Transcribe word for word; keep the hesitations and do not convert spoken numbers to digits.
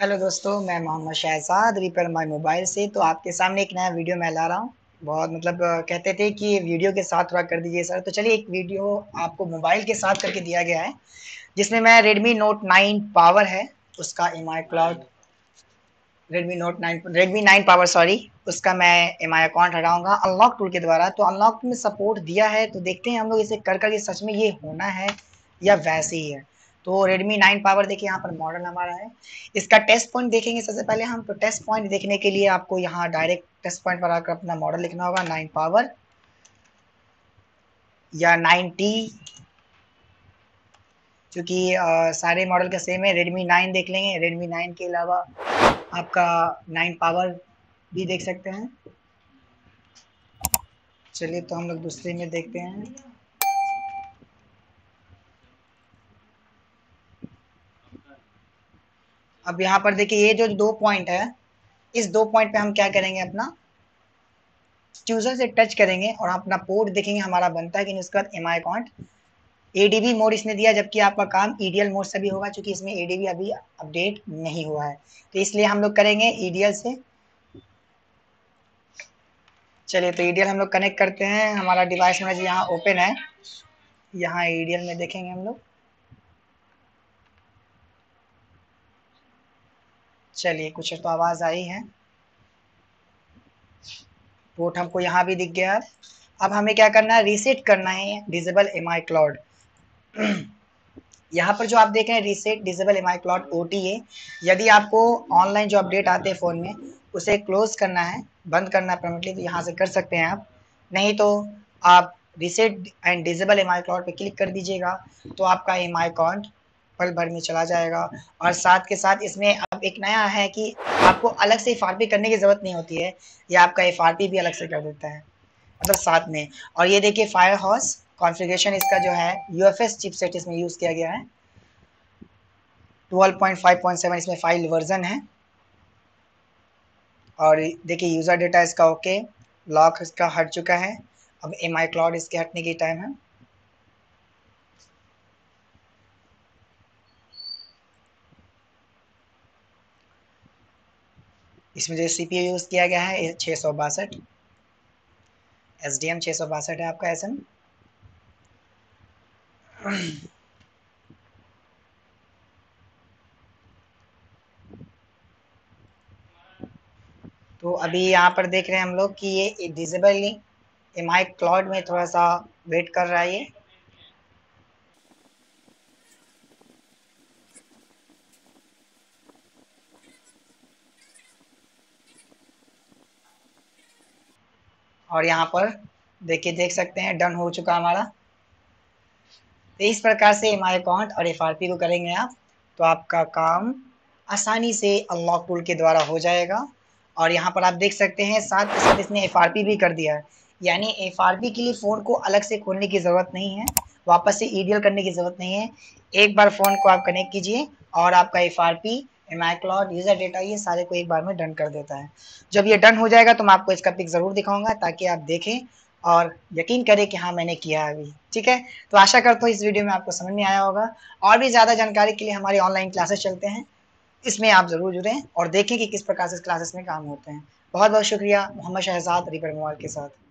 Hello दोस्तों, मैं Mohammad Shahzad repair my mobile से। तो आपके सामने एक नया वीडियो मैं ला रहा हूँ। बहुत मतलब अ, कहते थे कि ये वीडियो के साथ थोड़ा कर दीजिए सर, तो चलिए एक वीडियो आपको मोबाइल के साथ करके दिया गया है, जिसमें मैं रेडमी नोट नाइन पावर है उसका M I cloud Redmi note nine Redmi nine power sorry उसका मैं एम आई अकाउंट हटाऊंगा अनलॉक टूल के द्वारा। तो अनलॉक में सपोर्ट दिया है, तो देखते हैं हम लोग इसे कर कर ये सच में ये होना है या वैसे ही है। तो रेडमी नाइन पावर देखिए, यहाँ पर मॉडल हमारा है। इसका टेस्ट पॉइंट देखेंगे सबसे पहले हम। तो टेस्ट पॉइंट देखने के लिए आपको यहाँ डायरेक्ट टेस्ट पॉइंट पर आकर अपना मॉडल लिखना होगा, नाइन पावर या नाइन टी, क्योंकि सारे मॉडल का सेम है। रेडमी नाइन देख लेंगे, रेडमी नाइन के अलावा आपका नाइन पावर भी देख सकते हैं। चलिए तो हम लोग दूसरे में देखते हैं। अब यहाँ पर देखिए, ये जो दो पॉइंट है, इस दो पॉइंट पे हम क्या करेंगे, अपना चूजर से टच करेंगे और अपना पोर्ट देखेंगे हमारा बनता है कि नहीं। उसके बाद M I account ADB mode इसने दिया, जबकि आपका काम ईडीएल मोड से भी होगा, क्योंकि इसमें एडीबी अभी अपडेट नहीं हुआ है। तो इसलिए हम लोग करेंगे ईडीएल से। चलिए तो ईडीएल हम लोग कनेक्ट करते हैं। हमारा डिवाइस मैनेजर यहाँ ओपन है, यहाँ ईडीएल में देखेंगे हम लोग। चलिए कुछ तो आवाज़ आई है, पोर्ट हमको यहाँ भी दिख गया। अब हमें क्या करना है, रीसेट करना है डिसेबल एम आई क्लाउड। यहाँ पर जो आप देख रहे हैं reset disable M I cloud O T A, यदि आपको ऑनलाइन जो अपडेट आते हैं फ़ोन में उसे क्लोज करना है, बंद करना है परमानेंटली, तो यहाँ से कर सकते हैं आप। नहीं तो आप reset and disable M I cloud पर क्लिक कर दीजिएगा, तो आपका एम आई अकाउंट पल भर में चला जाएगा। और साथ के साथ इसमें अब एक नया है कि आपको अलग से एफ आर पी करने की ज़रूरत नहीं होती है, या आपका एफ आर पी भी अलग से कर देता है, मतलब साथ में। और ये देखिए फायर हाउस कॉन्फ़िगरेशन इसका जो है यूएफएस चिपसेट इसमें यूज़ किया गया है। Twelve point five point seven इसमें फाइल वर्जन है। और देखिए यूज़र डेटा इसका ओके, लॉक इसका हट चुका है। अब एम आई क्लाउड इसके हटने की टाइम है। इसमें जो सी पी यू यूज़ किया गया है छः सौ बासठ, एस डी एम छः सौ बासठ है आपका एस एम। तो अभी यहाँ पर देख रहे हैं हम लोग कि ये डिसेबल एम आई क्लाउड में थोड़ा सा वेट कर रहा है ये। और यहाँ पर देखिए, देख सकते हैं डन हो चुका हमारा। तो इस प्रकार से एम आई अकाउंट और एफ आर पी को करेंगे आप, तो आपका काम आसानी से अनलॉक टूल के द्वारा हो जाएगा। और यहाँ पर आप देख सकते हैं साथ के साथ इसने एफ आर पी भी कर दिया है, यानी एफ आर पी के लिए फ़ोन को अलग से खोलने की ज़रूरत नहीं है, वापस से ई डी एल करने की ज़रूरत नहीं है। एक बार फ़ोन को आप कनेक्ट कीजिए और आपका F R P, M I cloud, user data, ये सारे को एक बार में डन कर देता है। जब ये डन हो जाएगा तो मैं आपको इसका पिक ज़रूर दिखाऊंगा, ताकि आप देखें और यकीन करें कि हाँ मैंने किया है अभी। ठीक है, तो आशा करता हूँ इस वीडियो में आपको समझ में आया होगा। और भी ज़्यादा जानकारी के लिए हमारी ऑनलाइन क्लासेस चलते हैं, इसमें आप ज़रूर जुड़ें और देखें कि किस प्रकार से क्लासेस में काम होते हैं। बहुत बहुत शुक्रिया। मोहम्मद शहजाद रिपेयर मोबाइल के साथ।